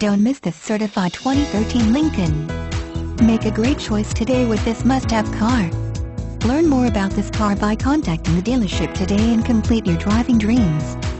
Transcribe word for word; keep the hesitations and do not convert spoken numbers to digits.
Don't miss this certified twenty thirteen Lincoln. Make a great choice today with this must-have car. Learn more about this car by contacting the dealership today and complete your driving dreams.